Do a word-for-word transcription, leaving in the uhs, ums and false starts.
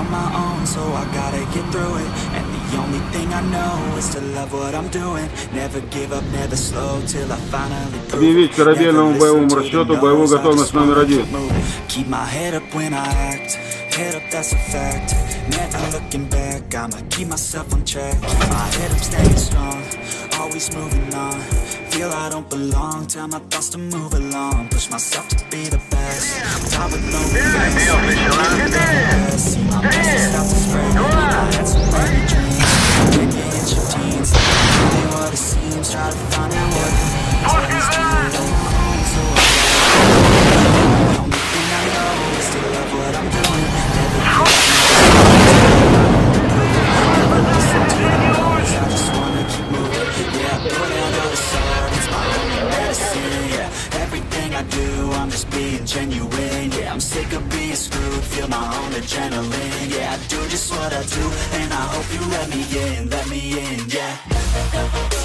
on my own, so I gotta get through it. And the only thing I know is to love what I'm doing. Never give up, never slow, till I finally prove it. Объявить корабельному боевому расчету боевую готовность номер один. Keep my head up when I act, head up, that's a fact. Never looking back, I'ma keep myself on track. Keep my head up, staying strong, always moving on. Feel I don't belong, tell my thoughts to move along. Push myself to be the best, top with no regrets. See my message start to spread. I had so many dreams, when you hit your teens, tell me what it seems, try to find out what it means. Always do it on my own, so I gotta. The only thing I know is to love what I'm doing. Never give up, never listen to the noise. I just wanna keep moving. Yeah, I put out all the sword, it's my only medicine. Yeah, everything I do, I'm just being genuine. Yeah, I'm sick of being screwed, feel my own adrenaline. Yeah, I do just what I do, and I hope you let me in, let me in, yeah.